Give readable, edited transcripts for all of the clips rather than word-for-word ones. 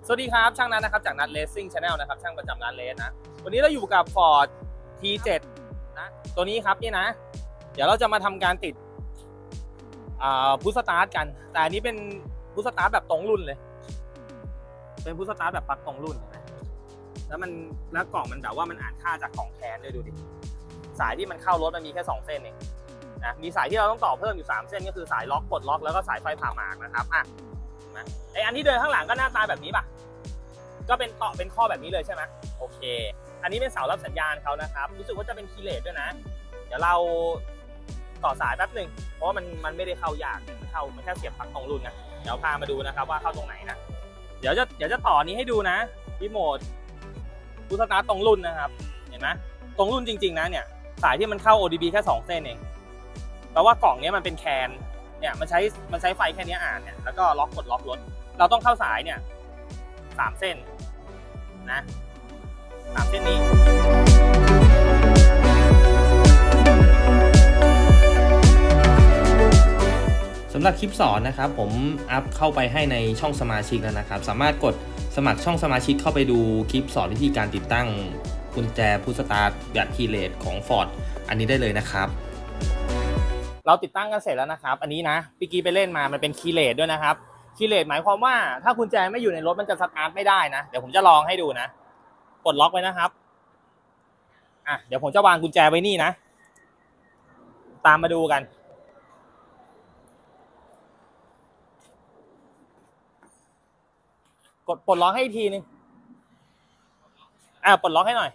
สวัสดีครับช่างนัทนะครับจากนัทเลสซิ่งชาแนลนะครับช่างประจำร้านเลสนะวันนี้เราอยู่กับ Ford T7 นะตัวนี้ครับนี่นะเดี๋ยวเราจะมาทำการติดพุชสตาร์ทกันแต่อันนี้เป็นพุชสตาร์ทแบบตรงรุ่นเลยเป็นพุชสตาร์ทแบบปลั๊กตรงรุ่นนะแล้วกล่องมันแบบว่ามันอ่านค่าจากกล่องแทนด้วยดูดิสายที่มันเข้ารถมันมีแค่2เส้นเองนะมีสายที่เราต้องต่อเพิ่มอยู่3เส้นก็คือสายล็อกปลดล็อกแล้วก็สายไฟผ่าหมากนะครับไออันที่เดินข้างหลังก็หน้าตาแบบนี้ป่ะก็เป็นข้อแบบนี้เลยใช่ไหมโอเคอันนี้เป็นเสารับสัญญาณเขานะครับรู้สึกว่าจะเป็นคีย์เลสด้วยนะเดี๋ยวเราต่อสายแป๊บหนึ่งเพราะว่ามันไม่ได้เข้ายากมันแค่เสียบปลั๊กตรงรุ่นนะเดี๋ยวพามาดูนะครับว่าเข้าตรงไหนนะเดี๋ยวจะต่อนี้ให้ดูนะรีโมทพุชสตาร์ทตรงรุ่นนะครับเห็นไหมตรงรุ่นจริงๆนะเนี่ยสายที่มันเข้า ODB แค่2เส้นเองแปลว่ากล่องนี้มันเป็นแคนเนี่ยมันใช้ไฟแค่นี้อ่านเนี่ยแล้วก็ล็อกกดล็อกรถเราต้องเข้าสายเนี่ย3เส้นนะ3เส้นนี้สำหรับคลิปสอนนะครับผมอัพเข้าไปให้ในช่องสมาชิกแล้วนะครับสามารถกดสมัครช่องสมาชิกเข้าไปดูคลิปสอนวิธีการติดตั้งกุญแจพุชสตาร์ทแบบคีย์เลสของ Ford อันนี้ได้เลยนะครับเราติดตั้งกันเสร็จแล้วนะครับอันนี้นะพี่กี้ไปเล่นมามันเป็นคีย์เลสด้วยนะครับคีย์เลสหมายความว่าถ้ากุญแจไม่อยู่ในรถมันจะสตาร์ทไม่ได้นะเดี๋ยวผมจะลองให้ดูนะกดล็อกไว้นะครับเดี๋ยวผมจะวางกุญแจไว้นี่นะตามมาดูกันกดปลดล็อกให้อีกทีนึงปลดล็อกให้หน่อย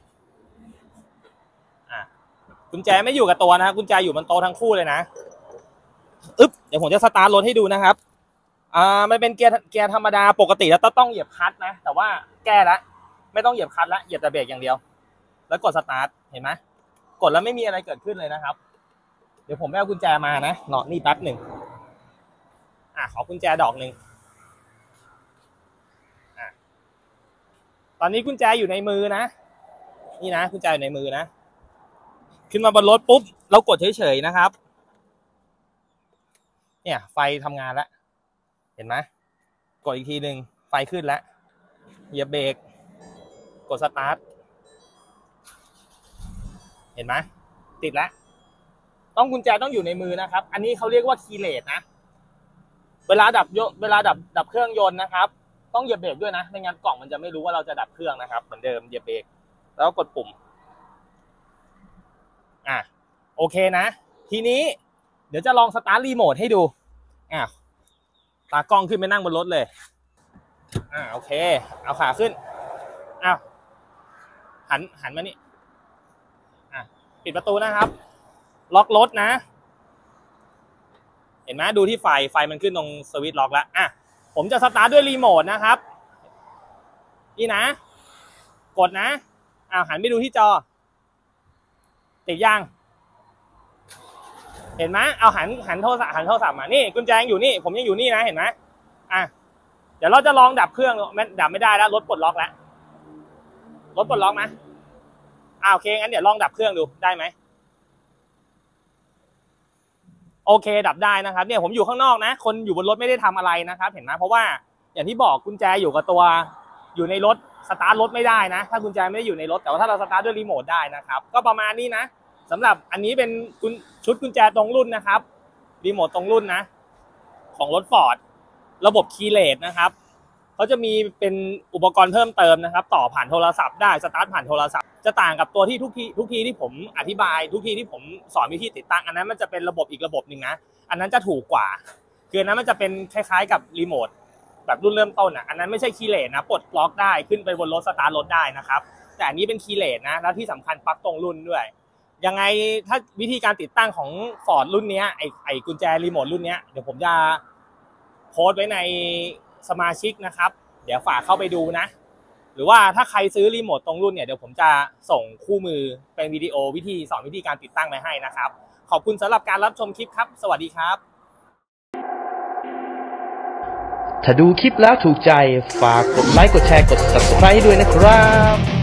กุญแจไม่อยู่กับตัวนะกุญแจอยู่บนโต๊ะทั้งคู่เลยนะเดี๋ยวผมจะสตาร์ทรถให้ดูนะครับมันเป็นเกียร์ธรรมดาปกติแล้วต้องเหยียบคลัตช์นะแต่ว่าแก้แล้วไม่ต้องเหยียบคลัตช์แล้วเหยียบแต่เบรกอย่างเดียวแล้วกดสตาร์ทเห็นไหมกดแล้วไม่มีอะไรเกิดขึ้นเลยนะครับเดี๋ยวผมไปเอากุญแจมานะนี่แป๊บหนึ่งขอกุญแจดอกหนึ่งตอนนี้กุญแจอยู่ในมือนะนี่นะกุญแจอยู่ในมือนะขึ้นมาบนรถปุ๊บเรากดเฉยๆนะครับเนี่ยไฟทำงานแล้วเห็นไหมกดอีกทีหนึ่งไฟขึ้นแล้วเหยียบเบรกกดสตาร์ทเห็นไหมติดแล้วกุญแจต้องอยู่ในมือนะครับอันนี้เขาเรียกว่าคีย์เลสนะเวลาดับเครื่องยนต์นะครับต้องเหยียบเบรกด้วยนะไม่งั้นกล่องมันจะไม่รู้ว่าเราจะดับเครื่องนะครับเหมือนเดิมเหยียบเบรกแล้วกดปุ่มโอเคนะทีนี้เดี๋ยวจะลองสตาร์ทรีโมทให้ดูตากล้องขึ้นไปนั่งบนรถเลยโอเคเอาขาขึ้นหันมานี่ปิดประตูนะครับล็อกรถนะเห็นไหมดูที่ไฟมันขึ้นตรงสวิตช์ล็อกแล้วผมจะสตาร์ทด้วยรีโมทนะครับนี่นะกดนะหันไปดูที่จอติดยังเห็นไหมเอาหันโทรศัพท์มานี่กุญแจอยู่นี่ผมยังอยู่นี่นะเห็นไหมเดี๋ยวเราจะลองดับเครื่องดับไม่ได้แล้วรถปลดล็อกแล้วรถปลดล็อกนะโอเคงั้นเดี๋ยวลองดับเครื่องดูได้ไหมโอเคดับได้นะครับเนี่ยผมอยู่ข้างนอกนะคนอยู่บนรถไม่ได้ทำอะไรนะครับเห็นไหมเพราะว่าอย่างที่บอกกุญแจอยู่กับตัวอยู่ในรถสตาร์ทรถไม่ได้นะถ้ากุญแจไม่ได้อยู่ในรถแต่ว่าถ้าเราสตาร์ทด้วยรีโมทได้นะครับก็ประมาณนี้นะสำหรับอันนี้เป็นชุดกุญแจตรงรุ่นนะครับรีโมทตรงรุ่นนะของรถ Ford ระบบคีย์เลสนะครับเขาจะมีเป็นอุปกรณ์เพิ่มเติมนะครับต่อผ่านโทรศัพท์ได้สตาร์ทผ่านโทรศัพท์จะต่างกับตัวที่ทุกทีที่ผมอธิบายทุกทีที่ผมสอนวิธีติดตั้งอันนั้นมันจะเป็นระบบอีกระบบหนึ่งนะอันนั้นจะถูกกว่าคืออันนั้นมันจะเป็นคล้ายๆกับรีโมทแบบรุ่นเริ่มต้นอันนั้นไม่ใช่คีย์เลสนะปลดล็อกได้ขึ้นไปบนรถสตาร์ทรถได้นะครับแต่อันนี้เป็นคีย์เลสนะแล้วที่สำคัญปลั๊กตรงรุ่นด้วยยังไงถ้าวิธีการติดตั้งของ Ford รุ่นนี้ไอกุญแจรีโมทรุ่นนี้เดี๋ยวผมจะโพสต์ไว้ในสมาชิกนะครับเดี๋ยวฝากเข้าไปดูนะหรือว่าถ้าใครซื้อรีโมทตรงรุ่นเนี่ยเดี๋ยวผมจะส่งคู่มือเป็นวิดีโอสอนวิธีการติดตั้งไปให้นะครับขอบคุณสำหรับการรับชมคลิปครับสวัสดีครับถ้าดูคลิปแล้วถูกใจฝากกดไลค์กดแชร์กด Subscribe ด้วยนะครับ